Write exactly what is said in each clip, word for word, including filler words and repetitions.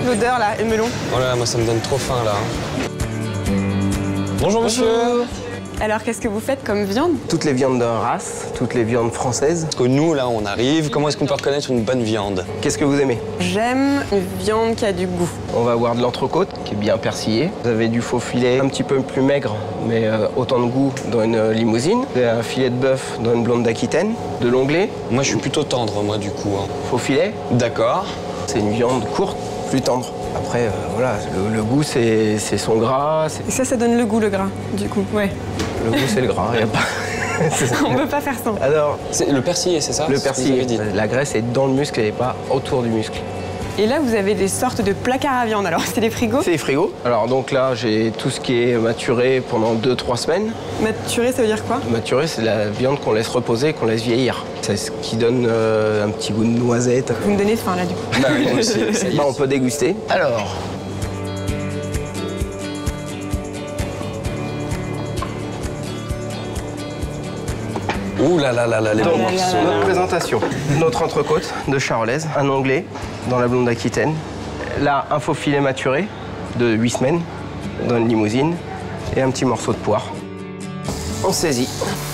l'odeur là, et melon. Oh là là, moi ça me donne trop faim là. Bonjour monsieur. Bonjour. Alors qu'est-ce que vous faites comme viande? Toutes les viandes de race, toutes les viandes françaises. Parce que nous là on arrive, comment est-ce qu'on peut reconnaître une bonne viande? Qu'est-ce que vous aimez? J'aime une viande qui a du goût. On va avoir de l'entrecôte qui est bien persillée. Vous avez du faux filet un petit peu plus maigre, mais euh, autant de goût dans une limousine. Vous avez un filet de bœuf dans une blonde d'Aquitaine. De l'onglet. Moi je suis plutôt tendre moi du coup. Hein. Faux filet. D'accord. C'est une viande courte, plus tendre. Après, euh, voilà, le, le goût, c'est son gras. Et ça, ça donne le goût, le gras, du coup, ouais. Le goût, c'est le gras, il n'y a pas... On ne peut pas faire sans. Alors, c'est le persillé, c'est ça? Le persillé, la graisse est dans le muscle et pas autour du muscle. Et là, vous avez des sortes de placards à viande. Alors, c'est des frigos? C'est des frigos. Alors, donc là, j'ai tout ce qui est maturé pendant deux trois semaines. Maturé, ça veut dire quoi? Maturé, c'est la viande qu'on laisse reposer, qu'on laisse vieillir. C'est ce qui donne euh, un petit goût de noisette. Vous me donnez faim, là, du coup. Bah oui, moi aussi. Bah, on peut déguster. Alors... Ouh là là là là, les bons morceaux. Notre présentation. Notre entrecôte de charolaise, un onglet dans la blonde d'Aquitaine. Là, un faux filet maturé de huit semaines dans une limousine et un petit morceau de poire. On saisit.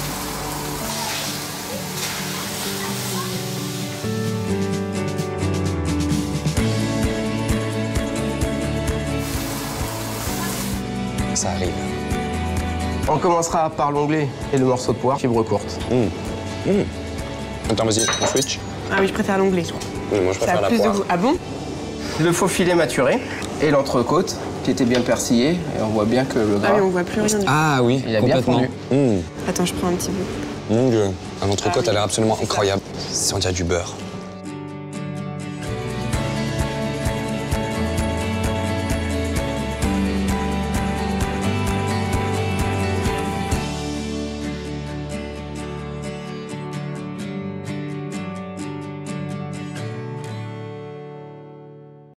Ça arrive. On commencera par l'onglet et le morceau de poire, fibre courte. Mmh. Mmh. Attends, vas-y, on switch. Ah oui, je préfère l'onglet. Oui, moi je Ça préfère a la plus poire. de goût. Ah bon? Le faux filet maturé et l'entrecôte qui était bien persillé. Et on voit bien que le gras... Ah oui, on voit plus rien du tout. Ah oui, Il a bien complètement. fondu. Mmh. Attends, je prends un petit bout. Mon Dieu, l'entrecôte Ah oui. a l'air absolument incroyable. On dirait du beurre.